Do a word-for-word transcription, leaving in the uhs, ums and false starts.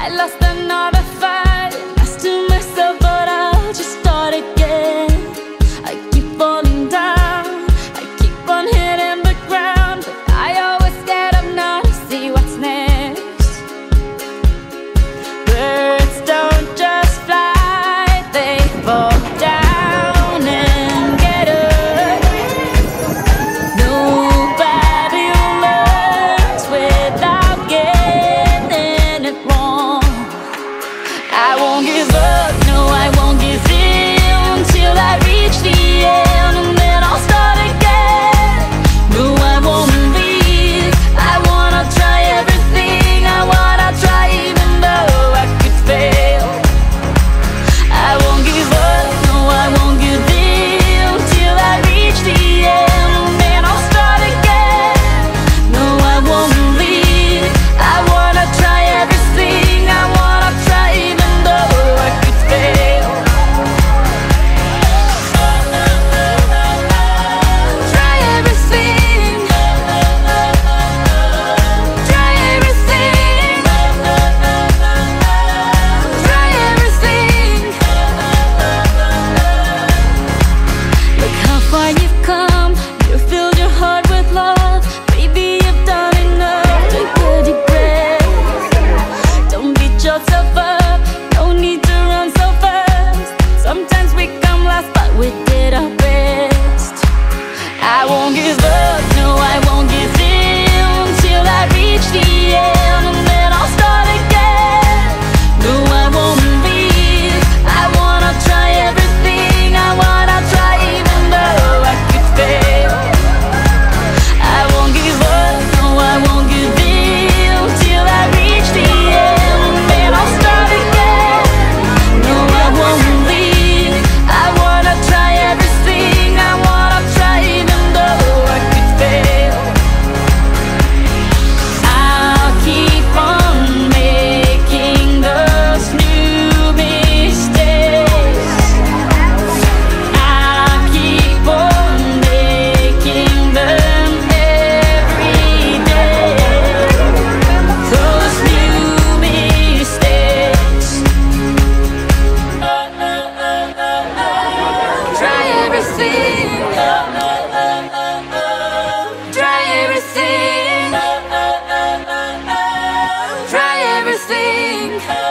I lost another fight, lost to myself, but I'll just start again. I keep falling down, I keep on hitting the ground, but I always get up now to see what's next. Birds don't just fly, they fall down and get up. Nobody learns without getting it wrong. I won't give up, no I won't give in till I reach the end, and then I'll start again. No I won't leave, I wanna try everything, I wanna try even though I could fail. I won't give up, no I won't give in till I reach the end, and then I'll start again. No I won't leave, I wanna try everything, I wanna try even though I could fail. Try everything, try everything, try everything. Look how far you've come, you filled your heart with love. Baby, you've done enough, take a deep breath. Don't beat yourself up, no need to run so fast. Sometimes we come last, but we did our best. I won't give up, no I won't give in till I reach the end, and then I'll start again. No I won't leave, I wanna try everything, I wanna try even though I could fail. I won't give up, no I won't give in till I reach the end, and then I'll start again. No I won't leave, I wanna try everything, I wanna try even though I could fail. I'll keep on making those new mistakes. I'll keep on making them every day. Those new mistakes. Try everything, try everything, try everything.